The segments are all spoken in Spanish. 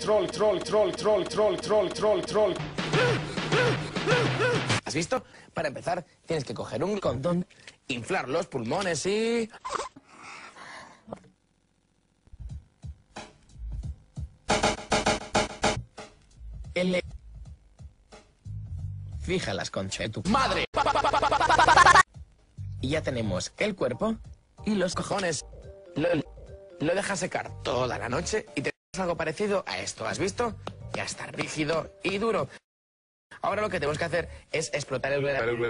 troll. ¿Has visto? Para empezar, tienes que coger un condón, inflar los pulmones y... Fija las conchas de tu madre. Y ya tenemos el cuerpo y los cojones. Lo dejas secar toda la noche y te das algo parecido a esto. ¿Has visto? Ya está rígido y duro. Ahora lo que tenemos que hacer es explotar el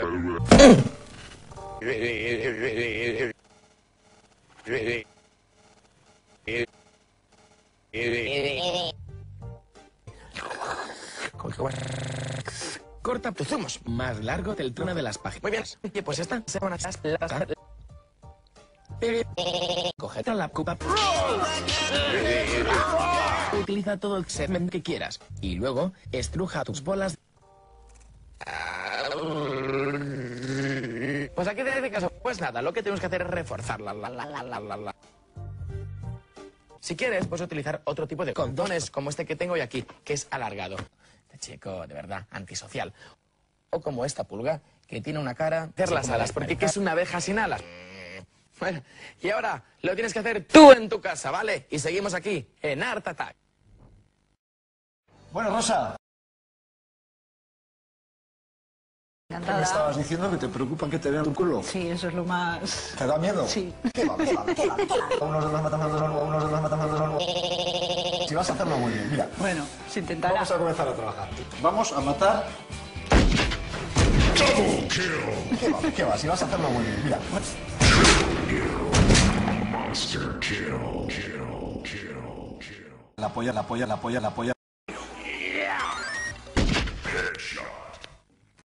corta tus zumos más largo del trono de las páginas. Muy bien. Y pues esta se van a coge la copa. Utiliza todo el semen que quieras y luego estruja tus bolas. Pues aquí te hace caso. Pues nada, lo que tenemos que hacer es reforzarla. Si quieres, puedes utilizar otro tipo de condones como este que tengo hoy aquí, que es alargado. Este chico, de verdad, antisocial. O como esta pulga, que tiene una cara... Hacer las alas, porque es una abeja sin alas. Bueno, y ahora lo tienes que hacer tú en tu casa, ¿vale? Y seguimos aquí, en Art Attack. Bueno, Rosa. Encantada. ¿Me estabas diciendo que te preocupa que te vean tu culo? Sí, eso es lo más... ¿Te da miedo? Sí. ¿Qué va? Unos de los matamos de nuevo, unos de los matamos de nuevo. Si vas a hacerlo muy bien, mira. Bueno, se intentará. Vamos a comenzar a trabajar. Vamos a matar... Double kill. ¿Qué va? Si vas a hacerlo muy bien, mira. Monster kill. La polla. Headshot.